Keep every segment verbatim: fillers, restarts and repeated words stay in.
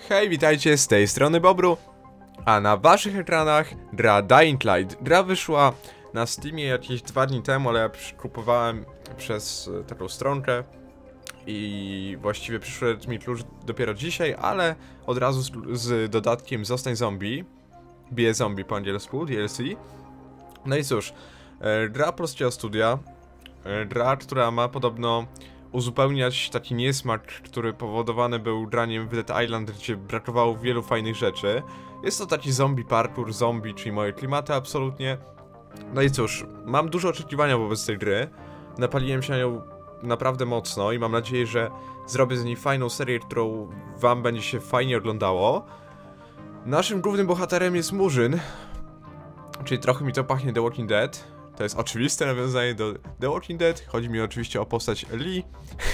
Hej, witajcie, z tej strony Bobru, a na waszych ekranach gra Dying Light. Gra wyszła na Steamie jakieś dwa dni temu, ale ja kupowałem przez taką stronkę i właściwie przyszedł mi klucz dopiero dzisiaj, ale od razu z, z dodatkiem Zostań Zombie, Be Zombie po angielsku, D L C. No i cóż, e, gra polskiego studia, e, gra, która ma podobno uzupełniać taki niesmak, który powodowany był graniem w Dead Island, gdzie brakowało wielu fajnych rzeczy. Jest to taki zombie parkour, zombie, czyli moje klimaty absolutnie. No i cóż, mam duże oczekiwania wobec tej gry. Napaliłem się na nią naprawdę mocno i mam nadzieję, że zrobię z niej fajną serię, którą wam będzie się fajnie oglądało. Naszym głównym bohaterem jest Murzyn, czyli trochę mi to pachnie The Walking Dead. To jest oczywiste nawiązanie do The Walking Dead. Chodzi mi oczywiście o postać Lee.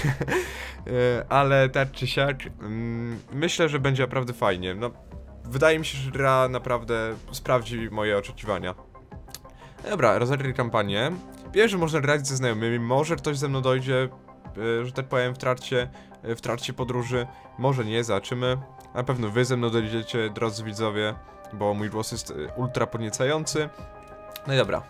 Ale tak czy siak, myślę, że będzie naprawdę fajnie. No, wydaje mi się, że gra naprawdę sprawdzi moje oczekiwania. Dobra, rozerwij kampanię. Wiem, że można grać ze znajomymi. Może ktoś ze mną dojdzie, że tak powiem, w trakcie, w trakcie podróży. Może nie, zobaczymy. Na pewno wy ze mną dojdziecie, drodzy widzowie, bo mój głos jest ultra podniecający. No i dobra.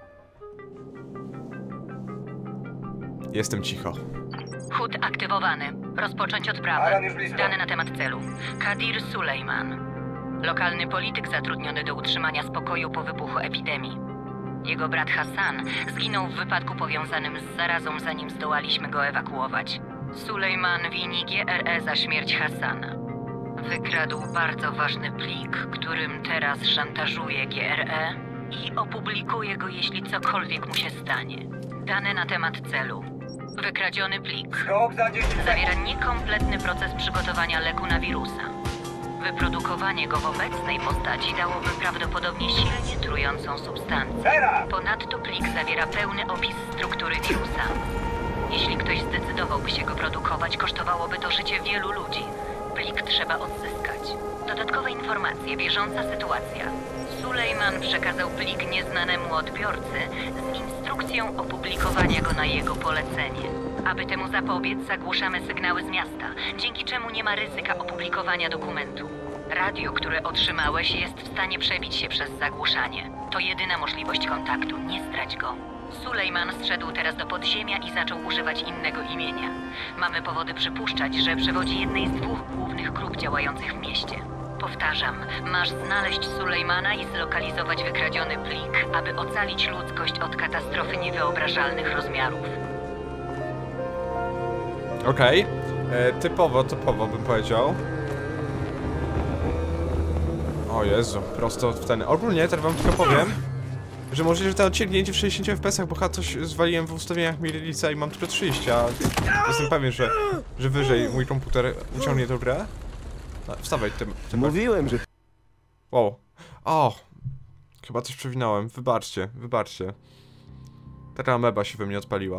Jestem cicho. Hut aktywowany. Rozpocząć odprawę. Dane na temat celu. Kadir Sulejman. Lokalny polityk zatrudniony do utrzymania spokoju po wybuchu epidemii. Jego brat Hassan zginął w wypadku powiązanym z zarazą, zanim zdołaliśmy go ewakuować. Sulejman wini G R E za śmierć Hassana. Wykradł bardzo ważny plik, którym teraz szantażuje G R E i opublikuje go, jeśli cokolwiek mu się stanie. Dane na temat celu. Wykradziony plik zawiera niekompletny proces przygotowania leku na wirusa. Wyprodukowanie go w obecnej postaci dałoby prawdopodobnie silnie trującą substancję. Ponadto plik zawiera pełny opis struktury wirusa. Jeśli ktoś zdecydowałby się go produkować, kosztowałoby to życie wielu ludzi. Plik trzeba odzyskać. Dodatkowe informacje, bieżąca sytuacja. Sulejman przekazał plik nieznanemu odbiorcy z instrukcją opublikowania go na jego polecenie. Aby temu zapobiec, zagłuszamy sygnały z miasta, dzięki czemu nie ma ryzyka opublikowania dokumentu. Radio, które otrzymałeś, jest w stanie przebić się przez zagłuszanie. To jedyna możliwość kontaktu, nie strać go. Sulejman zszedł teraz do podziemia i zaczął używać innego imienia. Mamy powody przypuszczać, że przewodzi jednej z dwóch głównych grup działających w mieście. Powtarzam, masz znaleźć Sulejmana i zlokalizować wykradziony plik, aby ocalić ludzkość od katastrofy niewyobrażalnych rozmiarów. Okej, okay. Typowo, typowo bym powiedział. O Jezu, prosto w ten... Ogólnie, teraz wam tylko powiem, że możliwe, że to odciągnięcie w sześćdziesięciu F P S-ach, bo chyba coś zwaliłem w ustawieniach Mirilica i mam tylko trzydzieści, a jestem pewien, że, że wyżej mój komputer uciągnie tę grę. No, wstawaj, tym, tym. Mówiłem, że... Wow. O! Chyba coś przewinąłem. Wybaczcie, wybaczcie. Taka ameba się we mnie odpaliła.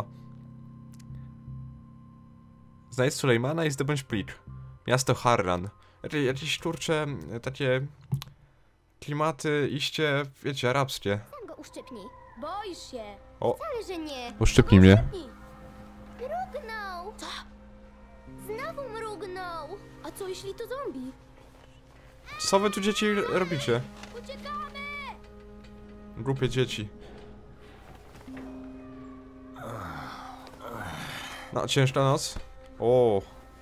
Znajdź Sulejmana i zdobądź plik. Miasto Harran. Jakieś, jakieś kurcze, takie... klimaty iście, wiecie, arabskie. Sam go uszczypnij. Boisz się. O. Wcale, że nie. Uszczypnij mnie. Mrugnął. Co? Znowu mrugnął. A co jeśli to zombie? Co wy tu dzieci robicie? Uciekamy! Głupie dzieci. No, ciężka noc. O.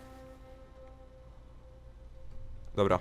Dobra.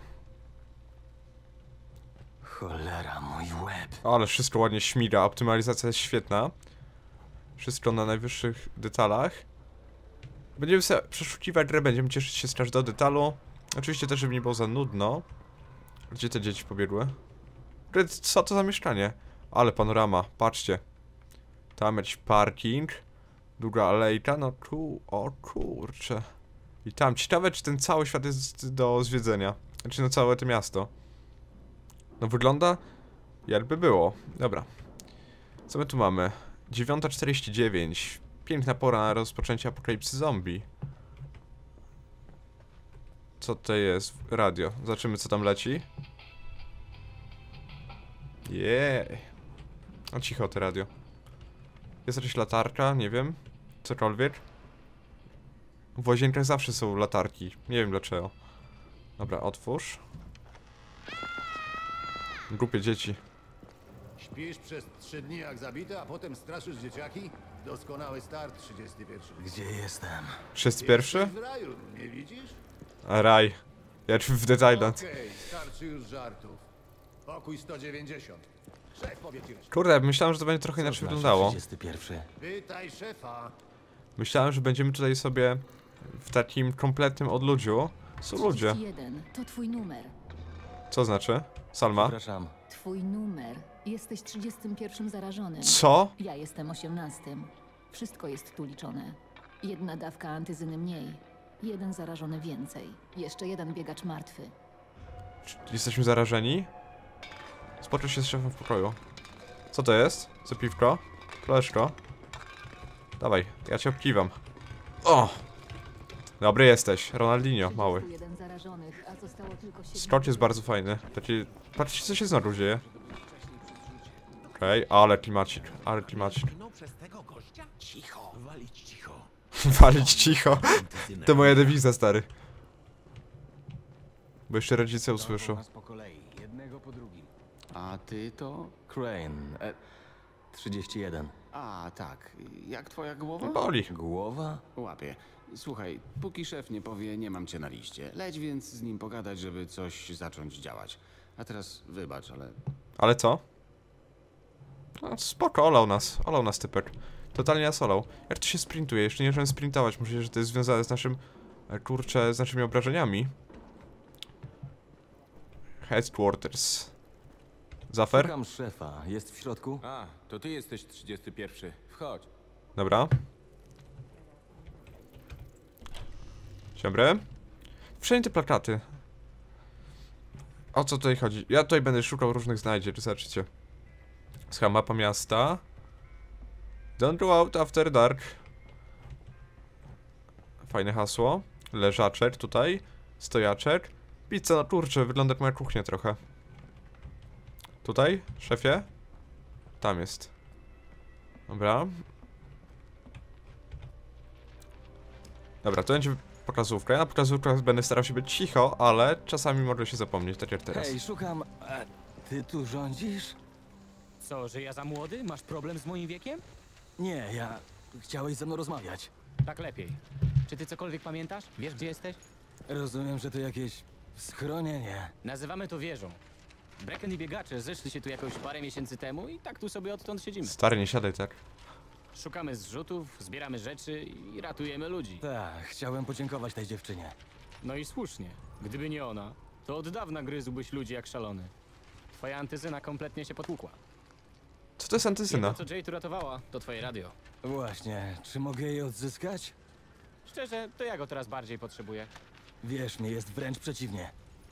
Cholera, mój łeb. Ale wszystko ładnie śmiga, optymalizacja jest świetna. Wszystko na najwyższych detalach. Będziemy sobie przeszukiwać grę, będziemy cieszyć się z każdego detalu. Oczywiście też, żeby nie było za nudno. Gdzie te dzieci pobiegły? Co to za mieszkanie? Ale panorama, patrzcie. Tam jakiś parking. Długa alejka, no tu, o kurczę. I tam, ciekawe czy ten cały świat jest do zwiedzenia. Znaczy no całe to miasto. No wygląda jakby było. Dobra. Co my tu mamy? dziewiąta czterdzieści dziewięć. Piękna pora na rozpoczęcie apokalipsy zombie. Co to jest? Radio. Zobaczymy co tam leci. Jej. O cicho to radio. Jest jakaś latarka? Nie wiem. Cokolwiek. W łazienkach zawsze są latarki. Nie wiem dlaczego. Dobra, otwórz. Głupie dzieci. Śpisz przez trzy dni jak zabity, a potem straszysz dzieciaki? Doskonały start, trzydziesty pierwszy. Gdzie jestem? trzydziesty pierwszy? Jesteś w raju, nie widzisz? A raj. Ja czy w Dead Island. Okej, starczy już żartów. Pokój sto dziewięćdziesiąt. Szef powie ci resztę. Kurde, myślałem, że to będzie trochę Co inaczej znaczy wyglądało. trzydziesty pierwszy? Pytaj szefa. Myślałem, że będziemy tutaj sobie w takim kompletnym odludziu. Są ludzie. trzydzieści jeden. To twój numer. Co znaczy? Salma? Przepraszam. Twój numer. Jesteś trzydziestym pierwszym zarażonym. Co? Ja jestem osiemnastym. Wszystko jest tu liczone. Jedna dawka antyzyny mniej. Jeden zarażony więcej. Jeszcze jeden biegacz martwy. Czy jesteśmy zarażeni? Spotkaj się z szefem w pokoju. Co to jest? Co piwko? Fleszko? Dawaj, ja cię obkiwam. O! Dobry jesteś, Ronaldinho, mały. trzydzieści jeden zarażonych, a zostało tylko siedem. Skrót jest bardzo fajny. Taki... Patrzcie, co się znowu dzieje. Okej, okay, ale klimacik, ale klimacik. Cicho, walić cicho. Walić cicho. To moja dewiza, stary. Bo jeszcze rodzice usłyszą. Po kolei, jednego po drugim. A ty to? Crane. E, trzydzieści jeden. A, tak. Jak twoja głowa? Boli. Głowa? Łapie. Słuchaj, póki szef nie powie, nie mam cię na liście. Leć więc z nim pogadać, żeby coś zacząć działać. A teraz wybacz, ale... Ale co? No spoko, olał nas. Olał nas typek. Totalnie nas olał. Jak to się sprintuje? Jeszcze nie możemy sprintować. Myślę, że to jest związane z naszym... e, Kurczę, z naszymi obrażeniami. Headquarters. Zafer? Szukam szefa. Jest w środku? A, to ty jesteś trzydziesty pierwszy. Wchodź. Dobra. Dzień Wszędzie te plakaty. O co tutaj chodzi? Ja tutaj będę szukał różnych znajdziek, zobaczycie. Słucha, mapa miasta. Don't go out after dark. Fajne hasło. Leżaczek tutaj. Stojaczek. Pizza, no kurczę, wygląda jak moja kuchnia trochę. Tutaj, szefie? Tam jest. Dobra. Dobra, to będzie pokazówka. Ja na pokazówkach będę starał się być cicho, ale czasami mogę się zapomnieć, tak jak teraz. Hej, szukam... E, ty tu rządzisz? Co, że ja za młody? Masz problem z moim wiekiem? Nie, ja... Chciałeś ze mną rozmawiać. Tak lepiej. Czy ty cokolwiek pamiętasz? Wiesz, gdzie jesteś? Rozumiem, że to jakieś... schronienie. Nazywamy to wieżą. Brecken i biegacze zeszli się tu jakoś parę miesięcy temu i tak tu sobie odtąd siedzimy. Stary, nie siadaj tak. Szukamy zrzutów, zbieramy rzeczy i ratujemy ludzi. Tak, chciałem podziękować tej dziewczynie. No i słusznie. Gdyby nie ona, to od dawna gryzłbyś ludzi jak szalony. Twoja antyzyna kompletnie się potłukła. Co to jest antyzyna? Jedno, co Jay tu ratowała, to twoje radio. Właśnie, czy mogę jej odzyskać? Szczerze, to ja go teraz bardziej potrzebuję. Wierz mi, jest wręcz przeciwnie.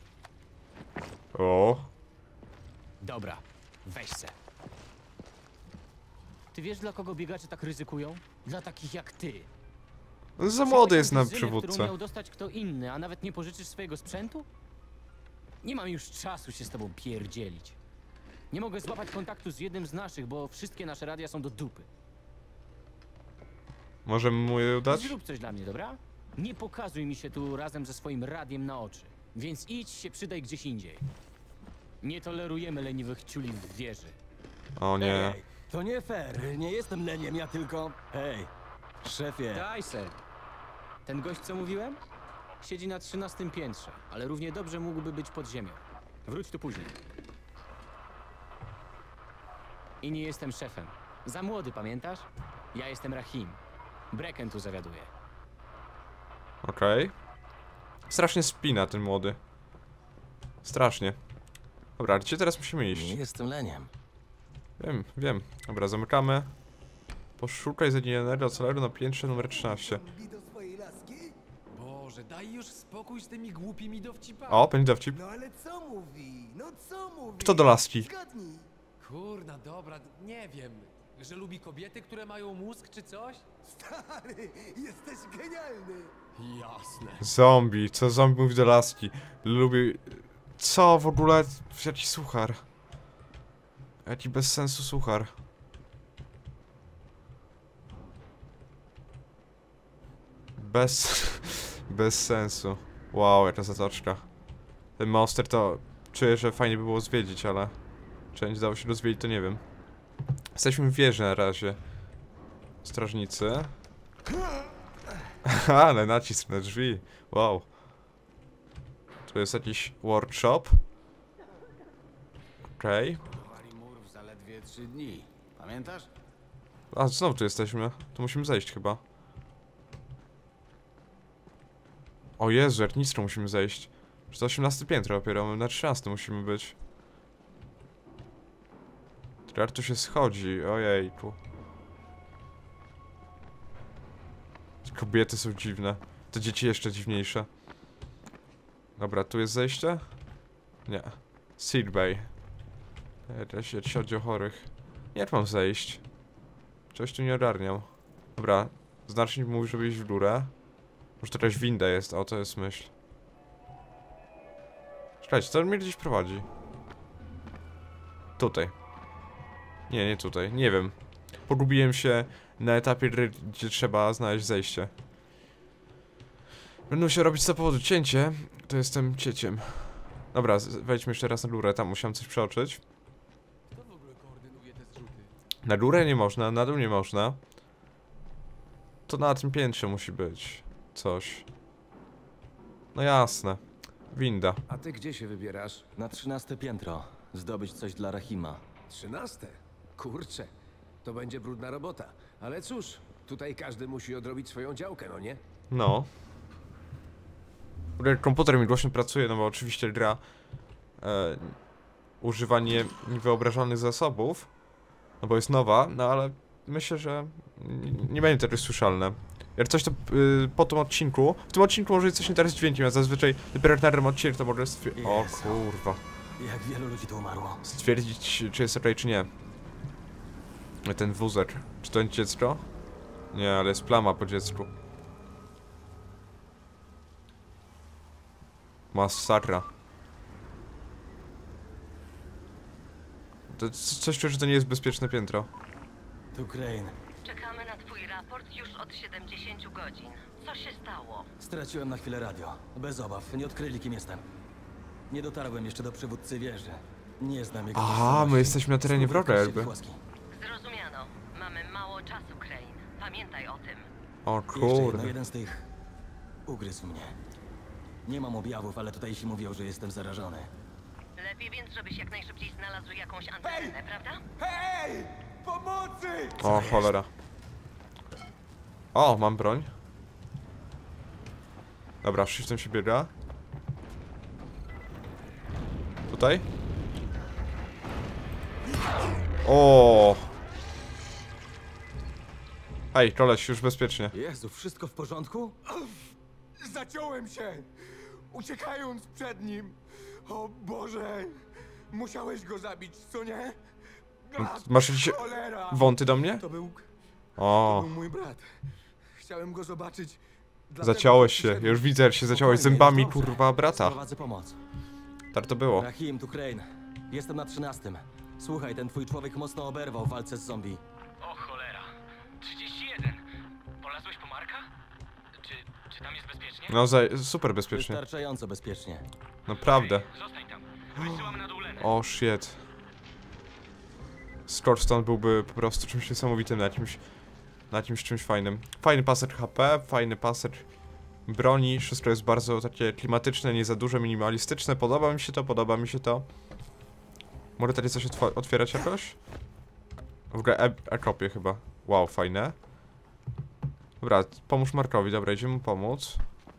O. Dobra, weź se. Ty wiesz, dla kogo biegacze tak ryzykują? Dla takich jak ty. Za młody jest na Wizynę, którą przywódcę. miał dostać kto inny, a nawet nie pożyczysz swojego sprzętu? Nie mam już czasu się z tobą pierdzielić. Nie mogę złapać kontaktu z jednym z naszych, bo wszystkie nasze radia są do dupy. Możemy mu je udać? Zrób coś dla mnie, dobra? Nie pokazuj mi się tu razem ze swoim radiem na oczy. Więc idź się przydaj gdzieś indziej. Nie tolerujemy leniwych ciuli w wieży. O nie. Ej, to nie fair, nie jestem leniem, ja tylko... Hej, szefie. Daj se. Ten gość, co mówiłem? Siedzi na trzynastym piętrze, ale równie dobrze mógłby być pod ziemią. Wróć tu później. I nie jestem szefem. Za młody, pamiętasz? Ja jestem Rahim. Brecken tu zawiaduje. Okej. Okay. Strasznie spina ten młody. Strasznie. Dobra, gdzie teraz musimy Nie iść? jestem leniem. Wiem, wiem. Dobra, zamykamy. Poszukaj zaginionego celeru na piętrze numer trzynaście. Boże, daj już spokój z tymi głupimi dowcipami. O, będzie dowcip. No ale co mówi? No co mówi? Kto do laski? Zgadnij. Kurna, dobra, nie wiem. Że lubi kobiety, które mają mózg czy coś? Stary, jesteś genialny. Jasne. Zombie. Co zombie mówi do laski? Lubi... Co w ogóle? Jaki suchar? Jaki bez sensu suchar? Bez... bez sensu. Wow, jaka zatoczka. ten monster, to czuję, że fajnie by było zwiedzić, ale czy będzie dało się rozwiedzić, to nie wiem. Jesteśmy w wieży na razie. Strażnicy. Ale nacisk na drzwi. Wow. Tu jest jakiś workshop. Okej. Budowali mur w zaledwie trzy dni. Pamiętasz? A, znowu tu jesteśmy. Tu musimy zejść chyba. O Jezu, jak nisko musimy zejść. Że to osiemnaste piętro dopiero, my na trzynaste musimy być. Teraz tu się schodzi, ojejku. Kobiety są dziwne. Te dzieci jeszcze dziwniejsze. Dobra, tu jest zejście? Nie. Seed Bay. Jeśli chodzi o chorych. Jak mam zejść? Coś tu nie ogarniam. Dobra, znacznik mówi, żeby iść w górę. Może to jakaś winda jest, o to jest myśl. Czekajcie, to mnie gdzieś prowadzi. Tutaj. Nie, nie tutaj, nie wiem. Pogubiłem się na etapie, gdzie trzeba znaleźć zejście. Będą się robić z tego powodu cięcie, to jestem cieciem. Dobra, wejdźmy jeszcze raz na górę, tam musiałem coś przeoczyć. Kto w ogóle koordynuje te zrzuty? Na górę nie można, na dół nie można. To na tym piętrze musi być coś. No jasne. Winda. A ty gdzie się wybierasz? Na trzynaste piętro. Zdobyć coś dla Rahima. Trzynaste? Kurczę, to będzie brudna robota. Ale cóż, tutaj każdy musi odrobić swoją działkę, no nie? No. Komputer mi głośno pracuje, no bo oczywiście gra e, używanie niewyobrażalnych zasobów. No bo jest nowa, no ale myślę, że nie, nie będzie to słyszalne. Jak coś to y, po tym odcinku, w tym odcinku może coś nie teraz dźwiękiem, a zazwyczaj dopiero na tym odcinku to mogę stwierdzić. O kurwa. Jak wielu ludzi tu umarło. Stwierdzić, czy jest okej, czy nie. Ten wózek. Czy to jest dziecko? Nie, ale jest plama po dziecku. Masakra. To coś czuję, że to nie jest bezpieczne piętro. Tu Crane. Czekamy na twój raport już od siedemdziesięciu godzin. Co się stało? Straciłem na chwilę radio. Bez obaw, nie odkryli kim jestem. Nie dotarłem jeszcze do przywódcy wieży. Nie znam jego Aha, tożsamości. my jesteśmy na terenie Spróbuj wroga wejść jakby. w płaski. Zrozumiano. Mamy mało czasu, Crane. Pamiętaj o tym. O Jeszcze jedno, kurde. jeden z tych ugryzł mnie. Nie mam objawów, ale tutejsi mówią, że jestem zarażony. Lepiej więc, żebyś jak najszybciej znalazł jakąś antenę, prawda? Hej! Pomocy! O cholera. O, mam broń. Dobra, shiftem się biega. Tutaj? O. Hej, koleś, już bezpiecznie. Jezu, wszystko w porządku? Zaciąłem się! Uciekając przed nim! O Boże! Musiałeś go zabić, co nie? A, Masz jakieś cholera! wąty do mnie? To był, O, to był mój brat. Chciałem go zobaczyć. dlatego zaciąłeś się. przyszedłem. Już widzę, jak się zaciąłeś Spokojnie, zębami, jest dobrze. kurwa, brata. Sprowadzę pomoc. Tak to było. Rahim, tu Crane. Jestem na trzynastym. Słuchaj, ten twój człowiek mocno oberwał w walce z zombie. O cholera. trzydzieści jeden. Polazłeś po Marka? Czy, czy tam jest bezpiecznie? No, za, super bezpiecznie. Wystarczająco bezpiecznie. Naprawdę. Zostań tam. Wysyłam na dół Lenę. O, shit. Scorchstone byłby po prostu czymś niesamowitym na jakimś, na jakimś czymś fajnym. Fajny paser H P, fajny paser broni, wszystko jest bardzo takie klimatyczne, nie za duże, minimalistyczne. Podoba mi się to, podoba mi się to. Może tutaj coś otwierać jakoś? W ogóle e e-kopię chyba. Wow, fajne. Dobra, pomóż Markowi, dobra, idziemy mu pomóc.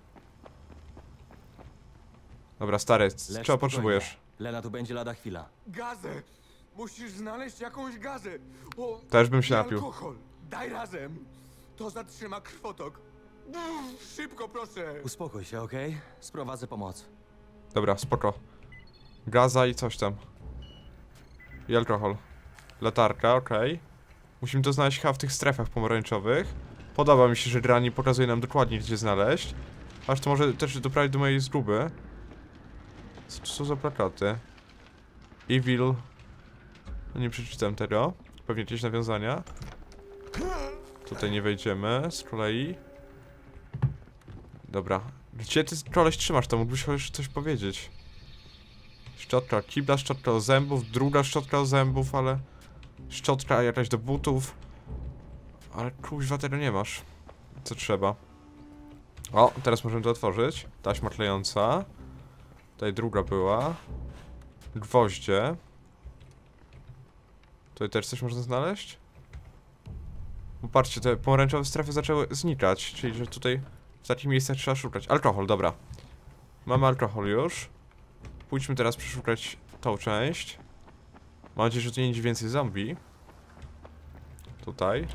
Dobra, stary, Lecz czego spokojnie. potrzebujesz? Lena tu będzie lada chwila. Gazę! Musisz znaleźć jakąś gazę! O, Też bym się i napił. alkohol! Daj razem! To zatrzyma krwotok. Uff, szybko, proszę! Uspokój się, okej? Sprowadzę pomoc. Dobra, spoko. Gaza i coś tam. I alkohol. Latarka, okej. Okay. Musimy to znaleźć chyba w tych strefach pomarańczowych. Podoba mi się, że gra nie pokazuje nam dokładnie, gdzie znaleźć. Aż to może też doprawić do mojej zguby. Co to są za plakaty? Evil. No nie przeczytam tego. Pewnie jakieś nawiązania. Tutaj nie wejdziemy z kolei. Dobra. Gdzie ty koleś trzymasz to? Mógłbyś chociaż coś powiedzieć. Szczotka od kibla, szczotka do zębów, druga szczotka do zębów, ale... Szczotka jakaś do butów. Ale kuźwa, tego nie masz. Co trzeba? O, teraz możemy to otworzyć. Taśma klejąca. Tutaj druga była. Gwoździe. Tutaj też coś można znaleźć? Popatrzcie, te pomarańczowe strefy zaczęły znikać, czyli że tutaj w takich miejscach trzeba szukać. Alkohol, dobra. Mamy alkohol już. Pójdźmy teraz przeszukać tą część. Mam nadzieję, że tu nie będzie więcej zombie. Tutaj.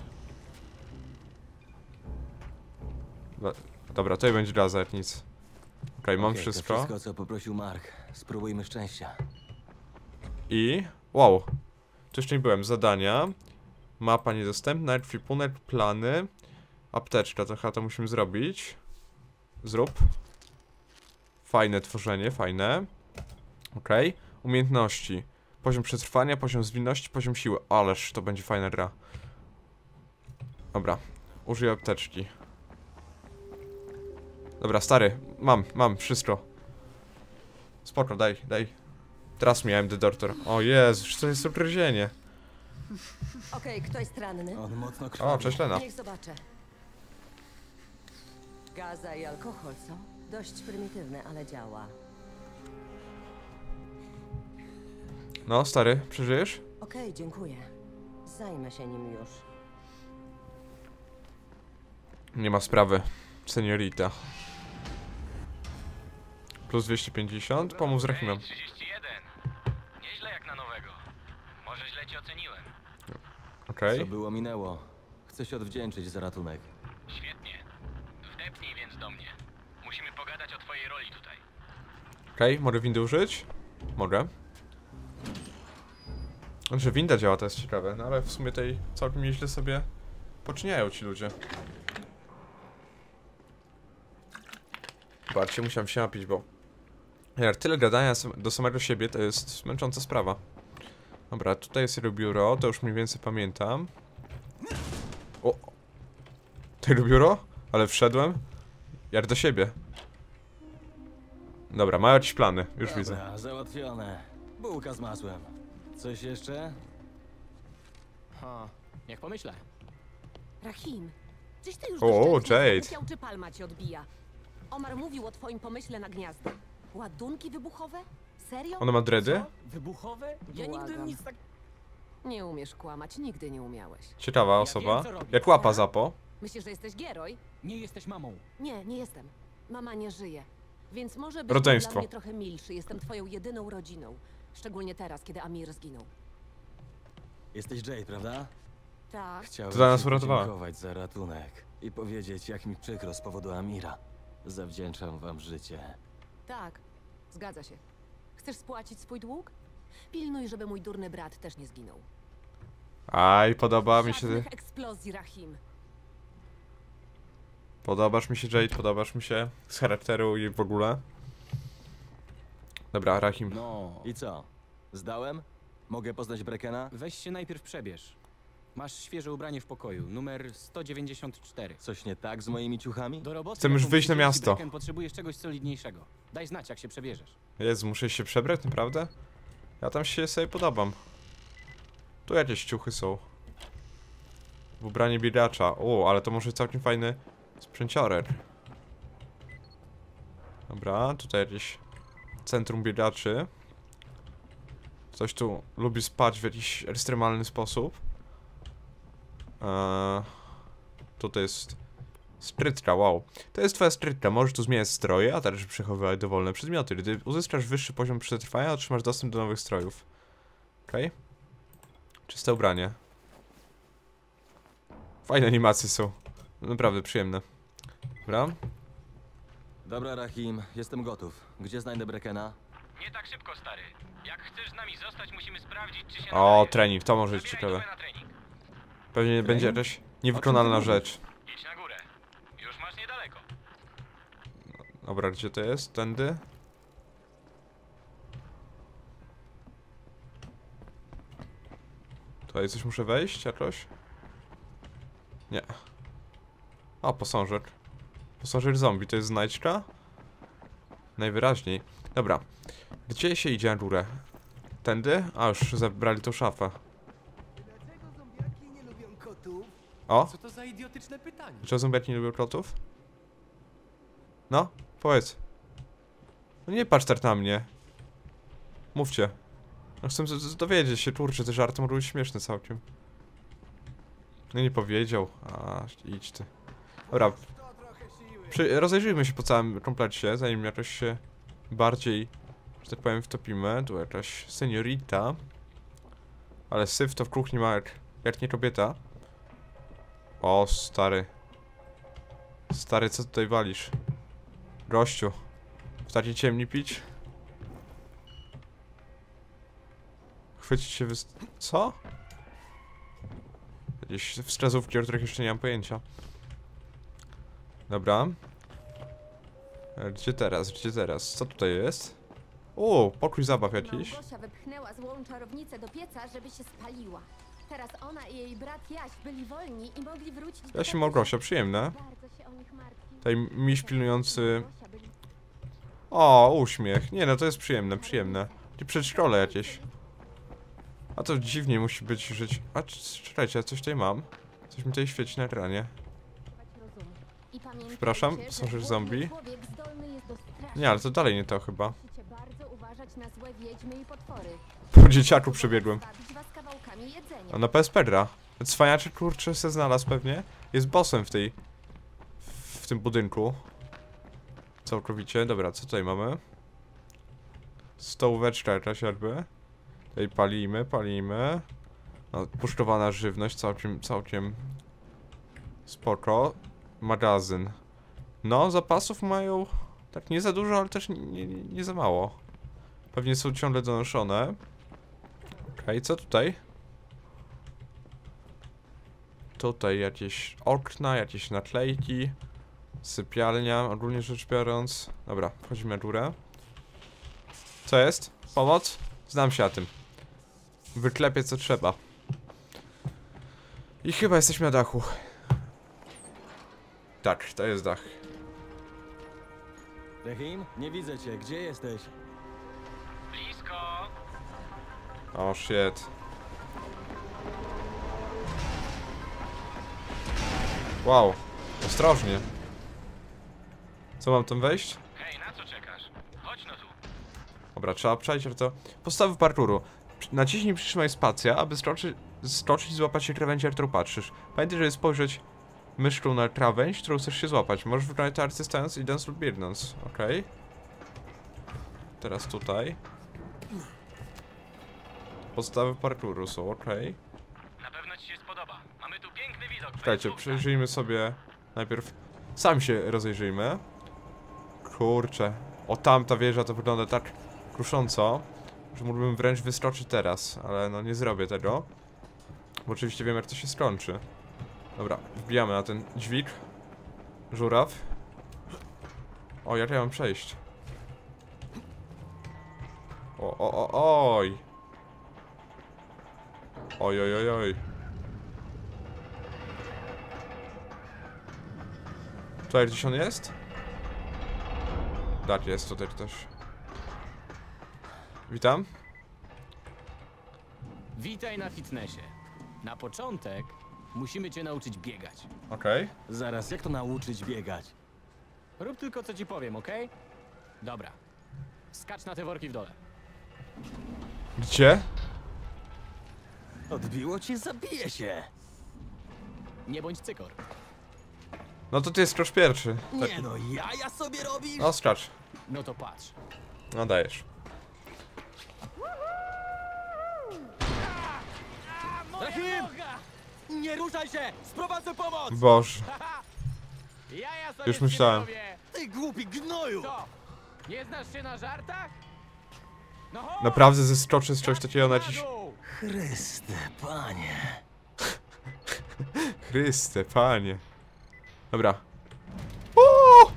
Dobra, tutaj będzie laser, nic. Okej, okay, mam okay, wszystko. To wszystko, co poprosił Mark. Spróbujmy szczęścia. I... Wow. Tu jeszcze nie byłem. Zadania. Mapa niedostępna, ekwipunek, plany. Apteczka, to chyba to musimy zrobić. Zrób. Fajne tworzenie, fajne. Okej. Okay. Umiejętności. Poziom przetrwania, poziom zwinności, poziom siły. Ależ to będzie fajna gra. Dobra. Użyję apteczki. Dobra, stary. Mam, mam wszystko. Spoko, daj, daj. Teraz miałem The Doctor. O Jezu, to jest ugryzienie. Okej, okay, kto jest ranny? On mocno krwawi. O, cześć Lena. Niech zobaczę. Gaza i alkohol, co? Dość prymitywne, ale działa. No, stary, przeżyjesz? Okej, okay, dziękuję. Zajmę się nim już. Nie ma sprawy, seniorita. Plus dwieście pięćdziesiąt, pomóż z Rahimem. trzydzieści jeden. Nieźle jak na nowego. Może źle cię oceniłem. Okej. Co było, minęło. Chcę się odwdzięczyć za ratunek. Świetnie. Wdepnij więc do mnie. Musimy pogadać o twojej roli tutaj. Okej, okay, mogę windy użyć? Mogę. Znaczy winda działa, to jest ciekawe, no ale w sumie tej całkiem nieźle sobie poczyniają ci ludzie. Zobaczcie, musiałem się napić, bo... Jak tyle gadania do samego siebie, to jest męcząca sprawa. Dobra, tutaj jest jego biuro, to już mniej więcej pamiętam. O! Tego biuro? Ale wszedłem? Jak do siebie. Dobra, mają jakieś plany, już Dobra, widzę. Załatwione. Bułka z masłem. Coś jeszcze? Ha, niech pomyślę. Rahim, czyś ty już O, doszczętnie Jade. zapomniał, czy palma cię odbija? Omar mówił o twoim pomyśle na gniazdo. Ładunki wybuchowe? Serio? Ona ma dready? Co? Wybuchowe? Ja nigdy Błagam. nic tak... Nie umiesz kłamać, nigdy nie umiałeś. Ciekawa osoba. wiem, co robię. Jak łapa Zapo. Myślisz, że jesteś Gieroj? Nie jesteś mamą. Nie, nie jestem. Mama nie żyje. Więc może być Rodzeństwo. dla mnie trochę milszy. Jestem twoją jedyną rodziną. Szczególnie teraz, kiedy Amir zginął. Jesteś Jade, prawda? Tak. Chciałem To dla nas ci uratowała. podziękować za ratunek i powiedzieć, jak mi przykro z powodu Amira. Zawdzięczam wam życie. Tak, zgadza się. Chcesz spłacić swój dług? Pilnuj, żeby mój durny brat też nie zginął. Aj, podoba mi się... Żadnych eksplozji, Rahim. Podobasz mi się, Jade, podobasz mi się z charakteru i w ogóle. Dobra, Rahim. No. I co? Zdałem? Mogę poznać Brekena? Weź się najpierw przebierz. Masz świeże ubranie w pokoju, numer sto dziewięćdziesiąt cztery. Coś nie tak z moimi ciuchami? Do roboty, Chcę już jaką wyjść na przydzieli ci miasto. Brecken, potrzebujesz czegoś solidniejszego. Daj znać, jak się przebierzesz. Jezu, muszę się przebrać, naprawdę? Ja tam się sobie podobam. Tu jakieś ciuchy są. W ubranie biegacza. O, ale to może całkiem fajny sprzęciorek. Dobra, tutaj jakieś centrum biegaczy. Ktoś tu lubi spać w jakiś ekstremalny sposób. Eee, tutaj jest strytka, wow. To jest twoja strytka, możesz tu zmieniać stroje, a także przechowywać dowolne przedmioty. Gdy uzyskasz wyższy poziom przetrwania, otrzymasz dostęp do nowych strojów. Okej. Okay. Czyste ubranie. Fajne animacje są. Naprawdę przyjemne. Dobra. Dobra, Rahim, jestem gotów. Gdzie znajdę Brekena? Nie tak szybko, stary. Jak chcesz z nami zostać, musimy sprawdzić, czy się O, nadaje. trening, to może być Zabieraj ciekawe. dupę na trening. Pewnie Trening? będzie jakaś niewykonalna rzecz. Idź na górę. Już masz niedaleko. Dobra, gdzie to jest? Tędy? Tutaj coś muszę wejść jakoś? Nie. O, posążek. Posążek zombie, to jest znajdźka? Najwyraźniej. Dobra. Gdzie się idzie na górę? Tędy? A, już zabrali tą szafę. O? Co to za idiotyczne pytanie? Czy zombiaki nie lubią kotów? No, powiedz. No nie patrz tak na mnie. Mówcie. No chcę z- z- dowiedzieć się, kurczę, te żarty mogą być śmieszne całkiem. No nie powiedział. A, idź ty. Dobra. Przy, rozejrzyjmy się po całym komplecie, zanim jakoś się bardziej, że tak powiem, wtopimy. Tu jakaś seniorita. Ale syf to w kuchni ma jak, jak nie kobieta. O, stary. Stary, co tutaj walisz? Gościu. W takiej ciemni pić? Chwycić się wys... Co? Jakieś wskazówki, o których jeszcze nie mam pojęcia. Dobra. E, Gdzie teraz? Gdzie teraz? Co tutaj jest? O, pokój zabaw jakiś. Małgosia wypchnęła złą czarownicę do pieca, żeby się spaliła. Teraz ona i jej brat Jaś byli wolni i mogli wrócić do... Ja się Małgosia, przyjemne. Bardzo się o nich martwi. Tutaj miś pilnujący... O, uśmiech. Nie no, to jest przyjemne, przyjemne. I przedszkole jakieś. A to dziwnie musi być żyć... A, c- czekajcie, ja coś tutaj mam. Coś mi tutaj świeci na ekranie. I pamiętajcie, Przepraszam, że są już głodny zombie? człowiek zdolny jest do strasznych. Nie, ale to dalej nie to chyba. Musicie bardzo uważać na złe wiedźmy i potwory. Po dzieciaku przebiegłem. Zwabić was kawałkami jedzenia. A na P S Pedra. Cwaniaczek, kurczę, se znalazł pewnie. Jest bossem w tej... W tym budynku. Całkowicie. Dobra, co tutaj mamy? Stołóweczka jakaś jakby. Tutaj palimy, palimy. No, puszkowana żywność, całkiem, całkiem... Spoko. Magazyn. No, zapasów mają... Tak nie za dużo, ale też nie, nie, nie za mało. Pewnie są ciągle donoszone. Okej, okay, co tutaj? Tutaj jakieś okna, jakieś naklejki. Sypialnia, ogólnie rzecz biorąc. Dobra, wchodzimy na górę. Co jest? Pomoc? Znam się na tym. Wyklepię co trzeba. I chyba jesteśmy na dachu. Tak, to jest dach. Rahim, nie widzę cię. Gdzie jesteś? Blisko. O, shit. Wow, ostrożnie. Co, mam tam wejść? Hej, na co czekasz? Chodź no tu. Dobra, trzeba przejść to. Podstawy parkouru. Przy- Naciśnij, przytrzymaj spacja, aby skoczyć, skoczyć i złapać się krawędzi, którą patrzysz. Pamiętaj, żeby spojrzeć myszką na krawędź, którą chcesz się złapać. Możesz wykonać tę akcję stając, idąc lub biegnąc. Okej. Okay. Teraz tutaj. Podstawy parkouru są, okej. Okay. Na pewno ci się spodoba. Mamy tu piękny widok. Czekajcie, przejrzyjmy sobie najpierw. Sam się rozejrzyjmy. Kurczę. O, tamta wieża to wygląda tak krusząco, że mógłbym wręcz wyskoczyć teraz, ale no nie zrobię tego. Bo oczywiście wiem, jak to się skończy. Dobra, wbijamy na ten dźwig. Żuraw. O, jak ja mam przejść? O, o, o, oj. Oj, oj, oj, oj. Tutaj gdzieś on jest? Tak, jest tutaj ktoś. Witam. Witaj na fitnessie. Na początek musimy cię nauczyć biegać. Okej. Okay. Zaraz, jak to nauczyć biegać? Rób tylko co ci powiem, okej? Dobra. Skacz na te worki w dole. Gdzie? Odbiło cię, zabiję się. Nie bądź cykor. No to ty jest skocz pierwszy. Nie no, jaja sobie robisz? No skacz. No to patrz. No dajesz. Rahim! Nie ruszaj się! Sprowadzę pomoc! Boże. Jaja sobie Już myślałem. robię. Ty głupi gnoju! Co? Nie znasz się na żartach? No chodź! Naprawdę zeskoczy z czegoś takiego na dziś. Chryste, panie. Chryste, panie. Dobra. O!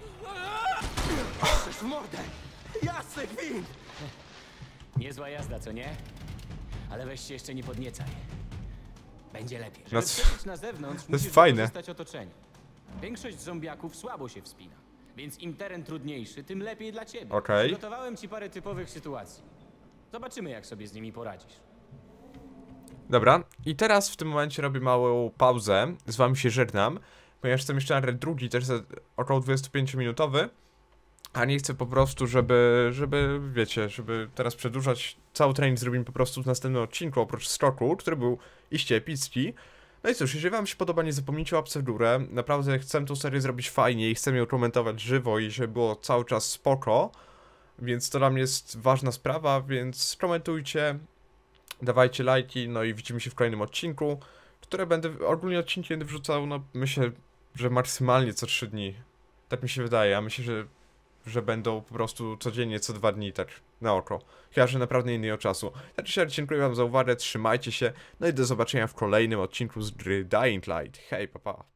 W mordę! Jasny gwint! Niezła jazda, co nie? Ale weź się jeszcze nie podniecaj. Będzie lepiej. No Żeby co? przeżyć na zewnątrz, To jest musisz fajne. wykorzystać otoczenie. Większość zombiaków słabo się wspina. Więc im teren trudniejszy, tym lepiej dla ciebie. Okej. Przygotowałem ci parę typowych sytuacji. Zobaczymy, jak sobie z nimi poradzisz. Dobra, i teraz w tym momencie robię małą pauzę. Z wami się żegnam, ponieważ chcę jeszcze nagrać drugi, też za około dwudziestopięciominutowy. A nie chcę po prostu, żeby, żeby, wiecie, żeby teraz przedłużać. Cały trening zrobimy po prostu w następnym odcinku, oprócz skoku, który był iście epicki. No i cóż, jeżeli wam się podoba, nie zapomnijcie o łapce w górę. Naprawdę chcę tą serię zrobić fajnie i chcę ją komentować żywo i żeby było cały czas spoko. Więc to dla mnie jest ważna sprawa, więc komentujcie, dawajcie lajki, no i widzimy się w kolejnym odcinku, które będę, ogólnie odcinki będę wrzucał, no myślę, że maksymalnie co trzy dni. Tak mi się wydaje, a myślę, że że będą po prostu codziennie, co dwa dni, tak na oko. Chyba, że naprawdę nie innego czasu. Także dziękuję wam za uwagę, trzymajcie się, no i do zobaczenia w kolejnym odcinku z gry Dying Light. Hej, papa. Pa.